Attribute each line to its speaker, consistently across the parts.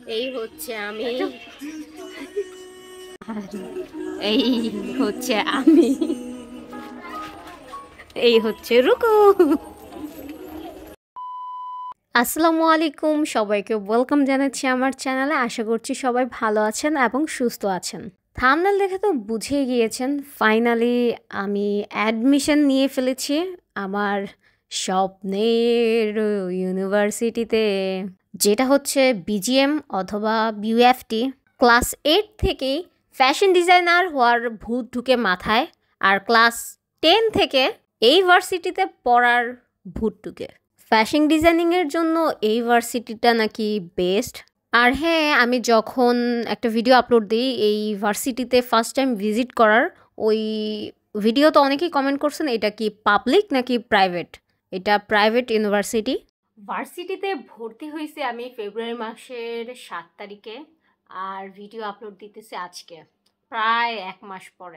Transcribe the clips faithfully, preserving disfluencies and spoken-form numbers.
Speaker 1: এই হচ্ছে আমি, এই হচ্ছে আমি, এই হচ্ছে রুকু। আসসালামু আলাইকুম, সবাইকে ওয়েলকাম জানাচ্ছি আমার চ্যানেলে। আশা করছি সবাই ভালো আছেন এবং সুস্থ আছেন। থাম্বনেল দেখে তো বুঝেই গিয়েছেন, ফাইনালি আমি অ্যাডমিশন নিয়ে ফেলেছি আমার স্বপ্নের ইউনিভার্সিটিতে, যেটা হচ্ছে বিজিএম অথবা বিউএফটি। ক্লাস এইট থেকেই ফ্যাশন ডিজাইনার হওয়ার ভূত ঢুকে মাথায়, আর ক্লাস টেন থেকে এই ভার্সিটিতে পড়ার ভূত ঢুকে। ফ্যাশন ডিজাইনিংয়ের জন্য এই ভার্সিটিটা নাকি বেস্ট। আর হ্যাঁ, আমি যখন একটা ভিডিও আপলোড দিই এই ভার্সিটিতে ফার্স্ট টাইম ভিজিট করার, ওই ভিডিওতে অনেকেই কমেন্ট করছেন এটা কি পাবলিক নাকি প্রাইভেট। এটা প্রাইভেট ইউনিভার্সিটি। ভার্সিটিতে ভর্তি হয়েছে আমি ফেব্রুয়ারি মাসের সাত তারিখে, আর ভিডিও আপলোড দিতেছে আজকে প্রায় এক মাস পরে।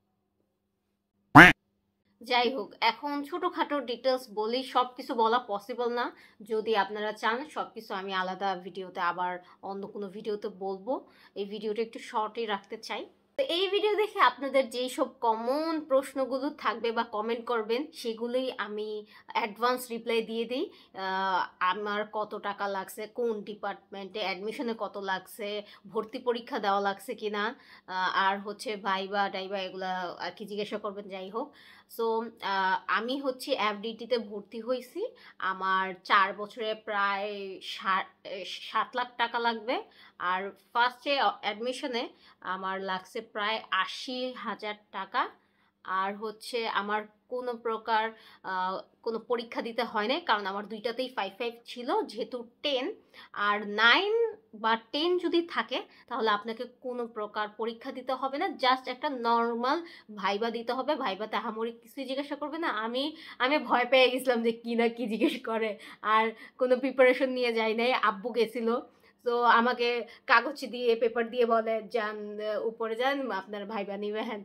Speaker 1: যাই হোক, এখন ছোটোখাটো ডিটেলস বলি, সব কিছু বলা পসিবল না। যদি আপনারা চান সব কিছু আমি আলাদা ভিডিওতে আবার অন্য কোনো ভিডিওতে বলবো, এই ভিডিওটা একটু শর্টই রাখতে চাই। তো এই ভিডিও দেখে আপনাদের যেই সব কমন প্রশ্নগুলো থাকবে বা কমেন্ট করবেন সেগুলোই আমি অ্যাডভান্স রিপ্লাই দিয়ে দিই। আমার কত টাকা লাগছে, কোন ডিপার্টমেন্টে অ্যাডমিশনে কত লাগছে, ভর্তি পরীক্ষা দেওয়া লাগছে কিনা, আর হচ্ছে ভাইবা টাইবা এগুলা আর কি জিজ্ঞাসা করবেন। যাই হোক, সো আমি হচ্ছে এফডিটিতে ভর্তি হয়েছি। আমার চার বছরে প্রায় ষাট সাত লাখ টাকা লাগবে, আর ফার্স্টে অ্যাডমিশনে আমার লাগছে প্রায় আশি হাজার টাকা। আর হচ্ছে আমার কোনো প্রকার কোনো পরীক্ষা দিতে হয় না, কারণ আমার দুইটাতেই ফাইভ ফাইভ ছিল, যেহেতু টেন আর নাইন বা টেন যদি থাকে তাহলে আপনাকে কোনো প্রকার পরীক্ষা দিতে হবে না, জাস্ট একটা নর্মাল ভাইবা দিতে হবে। ভাইবাতে আহামরি কিছুই জিজ্ঞাসা করবে না। আমি আমি ভয় পেয়ে গেছিলাম যে কী না কী জিজ্ঞেস করে, আর কোনো প্রিপারেশন নিয়ে যাই নাই। আব্বু গেছিলো, তো আমাকে কাগজ দিয়ে পেপার দিয়ে বলে যান উপরে যান, আপনার ভাইবা নিবে, হ্যাঁ।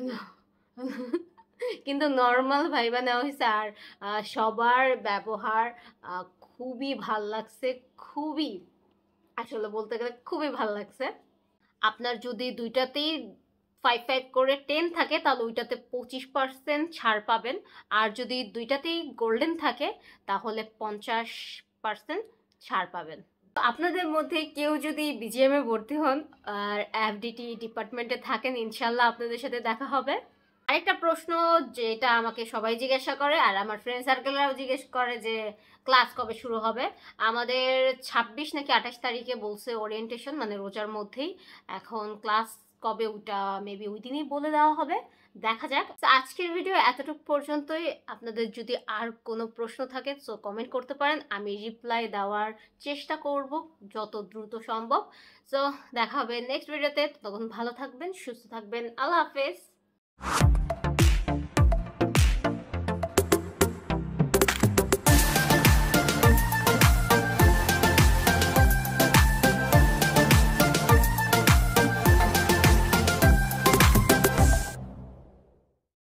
Speaker 1: কিন্তু নর্মাল ভাইবা নেওয়া হয়েছে, আর সবার ব্যবহার খুবই ভাল লাগছে, খুবই, আসলে বলতে গেলে খুবই ভাল লাগছে। আপনার যদি দুইটাতেই ফাইভ ফাইভ করে টেন থাকে তাহলে ওইটাতে পঁচিশ পার্সেন্ট ছাড় পাবেন, আর যদি দুইটাতেই গোল্ডেন থাকে তাহলে পঞ্চাশ পার্সেন্ট ছাড় পাবেন। আপনাদের মধ্যে কেউ যদি বিজিএমে ভর্তি হন আর এফডিটি ডিপার্টমেন্টে থাকেন, ইনশাল্লাহ আপনাদের সাথে দেখা হবে। আরেকটা প্রশ্ন যেটা আমাকে সবাই জিজ্ঞাসা করে আর আমার ফ্রেন্ড সার্কেলরাও জিজ্ঞেস করে যে ক্লাস কবে শুরু হবে। আমাদের ছাব্বিশ নাকি আঠাশ তারিখে বলছে ওরিয়েন্টেশন, মানে রোজার মধ্যেই। এখন ক্লাস কবে ওটা মেবি ওই দিনই বলে দেওয়া হবে, দেখা যাক। আজকের ভিডিও এতটুকু পর্যন্তই। আপনাদের যদি আর কোনো প্রশ্ন থাকে সো কমেন্ট করতে পারেন, আমি রিপ্লাই দেওয়ার চেষ্টা করব যত দ্রুত সম্ভব। সো দেখা হবে নেক্সট ভিডিওতে, তখন ভালো থাকবেন, সুস্থ থাকবেন, আল্লাহ হাফেজ।